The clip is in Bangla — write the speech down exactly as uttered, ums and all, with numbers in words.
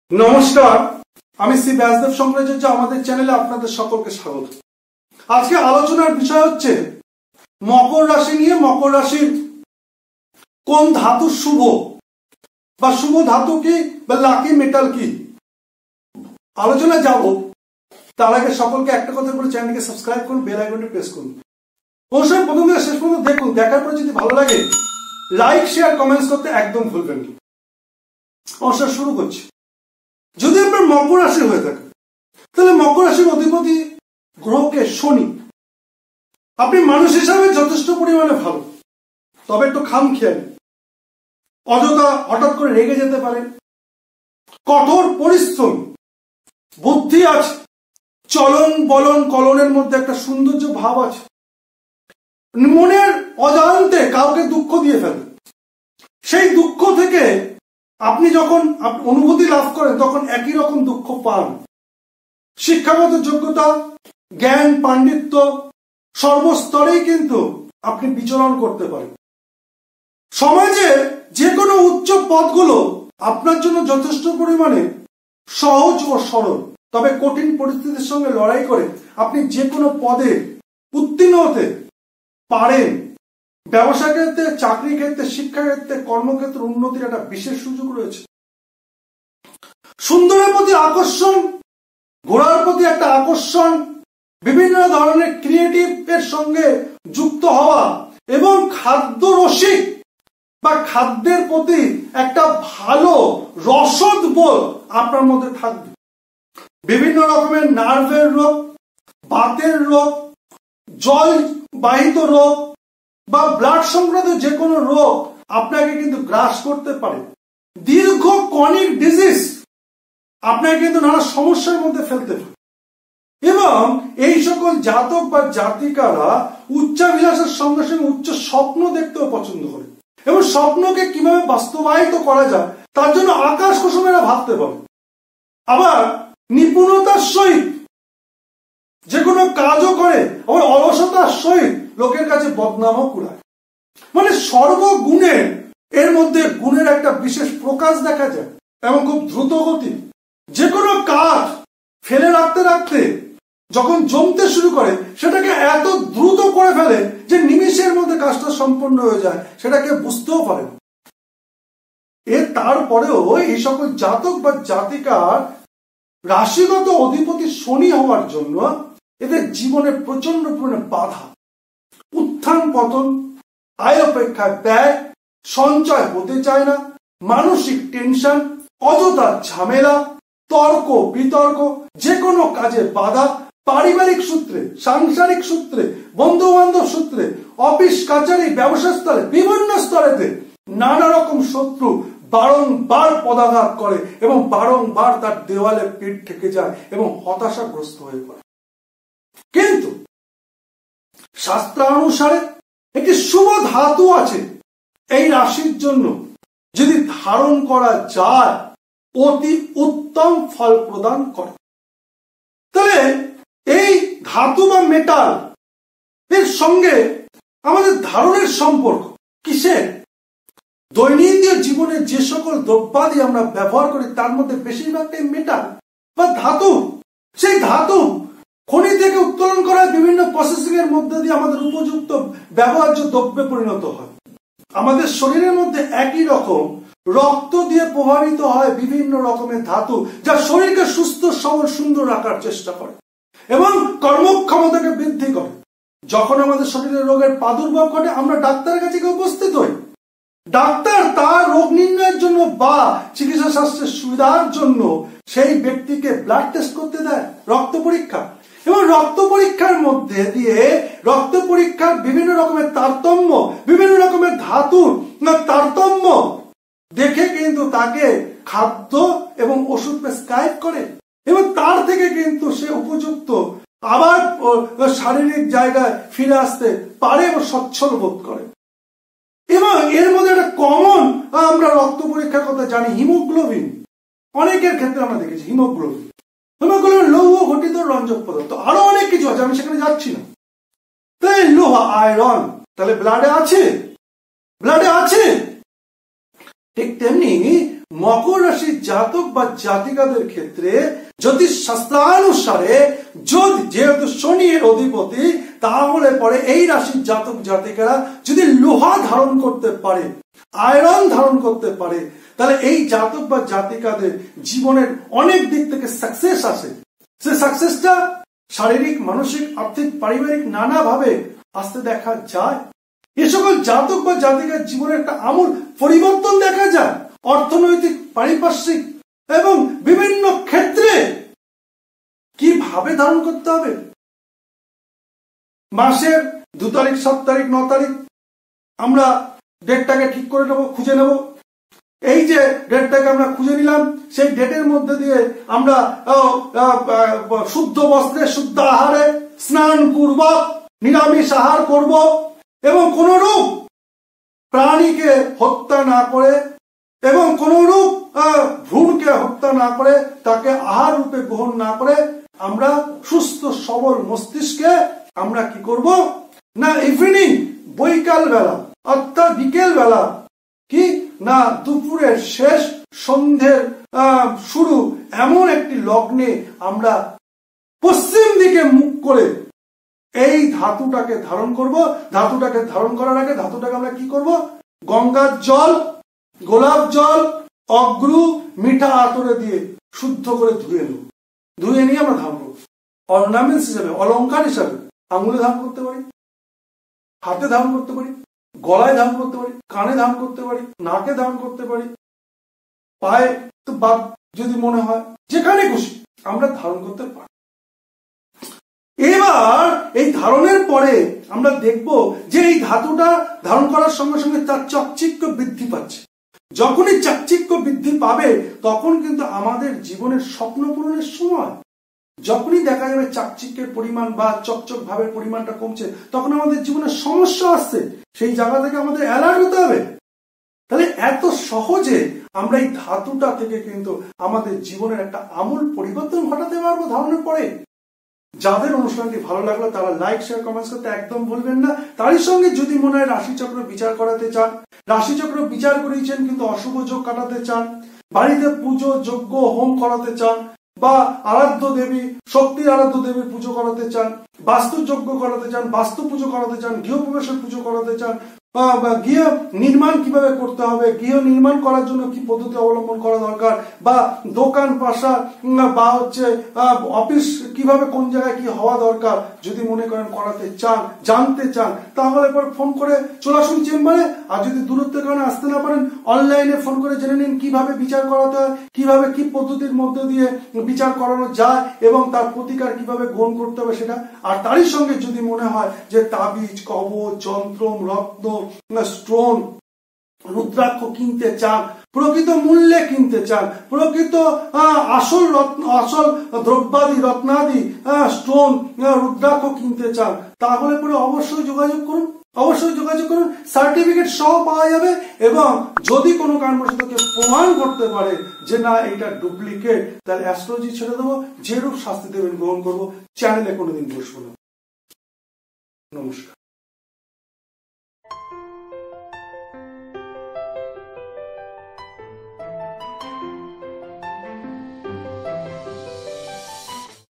নমস্কার, আমি শ্রী ব্যাসদেব শঙ্করাচার্য আমাদের চ্যানেলে আপনাদের সকলকে স্বাগত। আজকে আলোচনার বিষয় হচ্ছে মকর রাশি নিয়ে। মকর রাশির কোন ধাতু শুভ বা শুভ ধাতু কি বা লাকি মেটাল কি, আলোচনা যাব। তার আগে সকলকে একটা কথা বলে চ্যানেলকে সাবস্ক্রাইব করুন, বেল আইকনটি প্রেস করুন। অবশ্যই প্রথম থেকে শেষ পর্যন্ত দেখুন, দেখার পরে যদি ভালো লাগে লাইক শেয়ার কমেন্টস করতে একদম ভুলবেন না। অবশ্যই শুরু করছি। যদি আপনার মকর রাশি হয়ে থাকে তাহলে মকর রাশির অধিপতি গ্রহকে শনি। আপনি মানুষ হিসাবে যথেষ্ট পরিমাণে ভালো, তবে একটু খামখেয়ালি, অযথা হঠাৎ করে রেগে যেতে পারে, কঠোর পরিশ্রম, বুদ্ধি আছে, চলন বলন কলনের মধ্যে একটা সৌন্দর্য ভাব আছে, মনের অজান্তে কাউকে দুঃখ দিয়ে ফেলে। সেই দুঃখ থেকে আপনি যখন অনুভূতি লাভ করেন তখন একই রকম দুঃখ পান। শিক্ষাগত যোগ্যতা, জ্ঞান, পাণ্ডিত্য সর্বস্তরেই কিন্তু আপনি বিচরণ করতে পারেন। সমাজে যে কোনো উচ্চ পদগুলো আপনার জন্য যথেষ্ট পরিমাণে সহজ ও সরল, তবে কঠিন পরিস্থিতির সঙ্গে লড়াই করে আপনি যে কোনো পদে উত্তীর্ণ হতে পারেন। ব্যবসা ক্ষেত্রে, চাকরি ক্ষেত্রে, শিক্ষা ক্ষেত্রে, কর্মক্ষেত্রে উন্নতির একটা বিশেষ সুযোগ রয়েছে। সুন্দরের প্রতি আকর্ষণ, ঘোড়ার প্রতি একটা আকর্ষণ, বিভিন্ন ধরনের ক্রিয়েটিভ এর সঙ্গে যুক্ত হওয়া এবং খাদ্য রসিক বা খাদ্যের প্রতি একটা ভালো রসদ বোধ আপনার মধ্যে থাকবে। বিভিন্ন রকমের নার্ভের রোগ, বাতের রোগ, জল বাহিত রোগ বা ব্লাড সংক্রান্ত যে কোনো রোগ আপনাকে কিন্তু গ্রাস করতে পারে। দীর্ঘ ক্রনিক ডিজিজ আপনাকে কিন্তু নানা সমস্যার মধ্যে ফেলতে পারে। এবং এই সকল জাতক বা জাতিকারা উচ্চাভিলাষের সঙ্গে সঙ্গে উচ্চ স্বপ্ন দেখতেও পছন্দ করে এবং স্বপ্নকে কিভাবে বাস্তবায়িত করা যায় তার জন্য আকাশ কুসুমেরা ভাবতে পারে। আবার নিপুণতার সহিত যে কোনো কাজও করে, আবার অলসতার সহিত লোকের কাছে বদনামও কুড়ায়। মানে সর্বগুণে এর মধ্যে গুণের একটা বিশেষ প্রকাশ দেখা যায় এবং খুব দ্রুত গতি। যে কোনো কাজ ফেলে রাখতে রাখতে যখন জমতে শুরু করে সেটাকে এত দ্রুত করে ফেলে যে নিমিষের মধ্যে কাজটা সম্পন্ন হয়ে যায়, সেটাকে বুঝতেও পারে না। এর তারপরেও এই সকল জাতক বা জাতিকার রাশিগত অধিপতি শনি হওয়ার জন্য এদের জীবনে প্রচন্ড পরিমাণে বাধা, উত্থান পতন, আয় অপেক্ষায় ব্যয়, সঞ্চয় হতে চায় না, মানসিক টেনশন, অযথা ঝামেলা, তর্ক বিতর্ক, যে কোনো কাজে বাধা, পারিবারিক সূত্রে, সাংসারিক সূত্রে, বন্ধু বান্ধব সূত্রে, অফিস কাচারি, ব্যবসা স্তরে, বিভিন্ন স্তরেতে নানা রকম শত্রু বারংবার পদাঘাত করে এবং বারংবার তার দেওয়ালে পিঠ ঠেকে যায় এবং হতাশাগ্রস্ত হয়ে পড়ে। কিন্তু শাস্ত্রানুসারে একটি শুভ ধাতু আছে এই রাশির জন্য, যদি ধারণ করা যায় অতি উত্তম ফল প্রদান করে। তাহলে এই ধাতু বা মেটাল এর সঙ্গে আমাদের ধারণের সম্পর্ক কিসের? দৈনন্দিন জীবনে যে সকল দ্রব্যাদি আমরা ব্যবহার করি তার মধ্যে বেশিরভাগটাই মেটাল বা ধাতু। সেই ধাতু খনি থেকে উত্তোলন করা বিভিন্ন প্রসেসিং এর মধ্যে দিয়ে আমাদের উপযুক্ত ব্যবহার্য দ্রব্যে পরিণত হয়। আমাদের শরীরের মধ্যে একই রকম রক্ত দিয়ে প্রভাবিত হয় বিভিন্ন রকমের ধাতু, যা শরীরকে সুস্থ সবল সুন্দর রাখার চেষ্টা করে এবং কর্মক্ষমতাকে বৃদ্ধি করে। যখন আমাদের শরীরে রোগের প্রাদুর্ভাব ঘটে আমরা ডাক্তারের কাছে গিয়ে উপস্থিত হই। ডাক্তার তার রোগ নির্ণয়ের জন্য বা চিকিৎসা শাস্ত্রের সুবিধার জন্য সেই ব্যক্তিকে ব্লাড টেস্ট করতে দেয়, রক্ত পরীক্ষা, এবং রক্ত পরীক্ষার মধ্যে দিয়ে রক্ত পরীক্ষার বিভিন্ন রকমের তারতম্য, বিভিন্ন রকমের ধাতুর তারতম্য দেখে কিন্তু তাকে খাদ্য এবং ওষুধ প্রেসক্রাইব করে এবং তার থেকে কিন্তু সে উপযুক্ত আবার শারীরিক জায়গায় ফিরে আসতে পারে এবং সচ্ছল বোধ করে। এবং এর মধ্যে একটা কমন আমরা রক্ত পরীক্ষার কথা জানি, হিমোগ্লোবিন। অনেকের ক্ষেত্রে আমরা দেখেছি হিমোগ্লোবিন। হিমোগ্লোবিন লৌহ ঘটিত রঞ্জক পদার্থ, আরো অনেক কিছু আছে, আমি সেখানে যাচ্ছি না। তাই লোহা, আয়রন তাহলে ব্লাডে আছে, ব্লাডে আছে। ঠিক তেমনি মকর রাশির জাতক বা জাতিকাদের ক্ষেত্রে জ্যোতিষ শাস্ত্রানুসারে যদি যেহেতু শনি এর অধিপতি, তাহলে পরে এই রাশির জাতক জাতিকারা যদি লোহা ধারণ করতে পারে, আয়রন ধারণ করতে পারে, তাহলে এই জাতক বা জাতিকাদের জীবনের অনেক দিক থেকে সাকসেস আসে। সে সাকসেসটা শারীরিক, মানসিক, আর্থিক, পারিবারিক নানাভাবে আসতে দেখা যায়। এ সকল জাতক বা জাতিকার জীবনের একটা আমূল পরিবর্তন দেখা যায় অর্থনৈতিক, পারিপার্শ্বিক এবং বিভিন্ন ক্ষেত্রে। কিভাবে ধারণ করতে হবে? মাসের দু তারিখ, সাত তারিখ, ন তারিখ আমরা ডেটটাকে ঠিক করে নেব, খুঁজে নেব। এই যে ডেটটাকে আমরা খুঁজে নিলাম, সেই ডেটের মধ্যে দিয়ে আমরা শুদ্ধ বস্ত্রে, শুদ্ধ আহারে, স্নান পূর্বক নিরামিষ আহার করব এবং কোন রূপ প্রাণীকে হত্যা না করে এবং কোন রূপ ভ্রূণকে হত্যা না করে, তাকে আহার রূপে গ্রহণ না করে আমরা সুস্থ সবল মস্তিষ্কে আমরা কি করব না, ইভিনিং বৈকাল বেলা অর্থাৎ বিকেল বেলা কি না, দুপুরের শেষ, সন্ধ্যের শুরু এমন একটি লগ্নে আমরা পশ্চিম দিকে মুখ করে এই ধাতুটাকে ধারণ করব। ধাতুটাকে ধারণ করার আগে ধাতুটাকে আমরা কি করব? গঙ্গার জল, গোলাপ জল, অগ্রু, মিঠা আতরে দিয়ে শুদ্ধ করে ধুয়ে নেব। ধুয়ে নিয়ে আমরা ধারণ করব। অর্নামেন্টস হিসাবে, অলঙ্কার হিসাবে আঙুলে ধারণ করতে পারি, হাতে ধারণ করতে পারি, গলায় ধারণ করতে পারি, কানে ধারণ করতে পারি, নাকে ধারণ করতে পারি, পায়ে তো বাদ যদি মনে হয় যেখানে খুশি আমরা ধারণ করতে পারি। এবার এই ধারণের পরে আমরা দেখব যে এই ধাতুটা ধারণ করার সঙ্গে সঙ্গে তার চাকচিক্য বৃদ্ধি পাচ্ছে। যখনই চাকচিক্য বৃদ্ধি পাবে তখন কিন্তু আমাদের জীবনের স্বপ্ন পূরণের সময়। যখনই দেখা যাবে চাকচিক্যের পরিমাণ বা চকচক ভাবের পরিমাণটা কমছে, তখন আমাদের জীবনে সমস্যা আসছে, সেই জায়গা থেকে আমাদের অ্যালার্ট হতে হবে। তাহলে এত সহজে আমরা এই ধাতুটা থেকে কিন্তু আমাদের জীবনের একটা আমূল পরিবর্তন ঘটাতে পারবো ধারণের পরে। যাদের অনুষ্ঠানটি ভালো লাগলো তারা লাইক, শেয়ার, কমেন্টস করতে একদম ভুলবেন না। তারই সঙ্গে যদি মনে হয় রাশিচক্র বিচার করাতে চান, রাশিচক্র বিচার করিয়েছেন কিন্তু অশুভ যোগ কাটাতে চান, বাড়িতে পুজো, যজ্ঞ, হোম করাতে চান, বা আরাধ্য দেবী, শক্তির আরাধ্য দেবী পুজো করাতে চান, বাস্তু যজ্ঞ করাতে চান, বাস্তু পুজো করাতে চান, গৃহপ্রবেশের পুজো করাতে চান, বা গৃহ নির্মাণ কিভাবে করতে হবে, গৃহ নির্মাণ করার জন্য কি পদ্ধতি অবলম্বন করা দরকার, বা দোকান পাশা বা হচ্ছে অফিস কিভাবে কোন জায়গায় কি হওয়া দরকার, যদি মনে করেন করাতে চান, জানতে চান, তাহলে পর ফোন করে চলে আসুন চেম্বারে। আর যদি দূরত্বের কারণে আসতে না পারেন, অনলাইনে ফোন করে জেনে নিন কিভাবে বিচার করাতে হয়, কিভাবে কি পদ্ধতির মধ্যে দিয়ে বিচার করানো যায় এবং তার প্রতিকার কিভাবে গ্রহণ করতে হবে সেটা। আর তারই সঙ্গে যদি মনে হয় যে তাবিজ, কবচ, যন্ত্র, রত্ন, স্টোন, রুদ্রাক্ষ কিনতে চান, প্রকৃত মূল্যে কিনতে চান, প্রকৃত আসল রত্ন, আসল দ্রব্যাদি, রত্নাদি, স্টোন, রুদ্রাক্ষ কিনতে চান, তাহলে পরে অবশ্যই যোগাযোগ করুন। অবশ্যই যোগাযোগ করুন, সার্টিফিকেট সহ পাওয়া যাবে। এবং যদি কোনো কারণবশত কেউ প্রমাণ করতে পারে যে না এটা ডুপ্লিকেট, তাহলে অ্যাস্ট্রোলজি ছেড়ে দেবো, যেরূপ শাস্তি দেবেন গ্রহণ করবো, চ্যানেলে কোনোদিন বসবো না। নমস্কার।